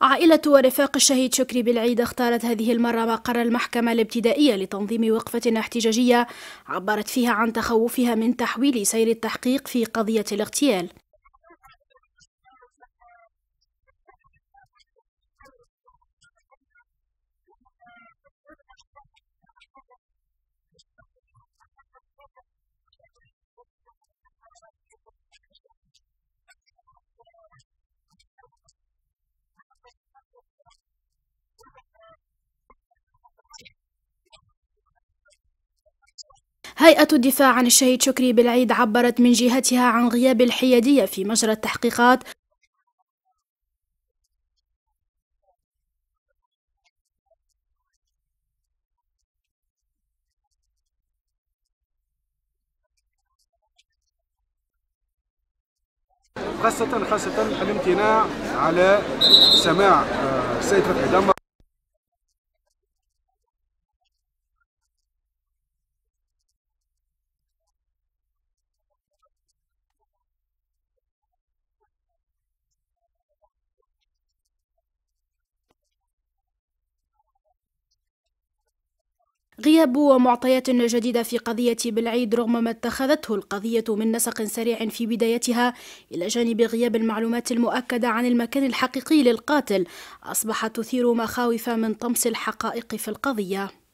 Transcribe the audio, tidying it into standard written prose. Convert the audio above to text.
عائلة ورفاق الشهيد شكري بلعيد اختارت هذه المرة مقر المحكمة الابتدائية لتنظيم وقفة احتجاجية عبرت فيها عن تخوفها من تحويل سير التحقيق في قضية الاغتيال. هيئة الدفاع عن الشهيد شكري بلعيد عبرت من جهتها عن غياب الحيادية في مجرى التحقيقات، خاصة الامتناع على سماع السيد فتحي دمر. غياب ومعطيات جديدة في قضية بلعيد رغم ما اتخذته القضية من نسق سريع في بدايتها، إلى جانب غياب المعلومات المؤكدة عن المكان الحقيقي للقاتل، أصبحت تثير مخاوف من طمس الحقائق في القضية.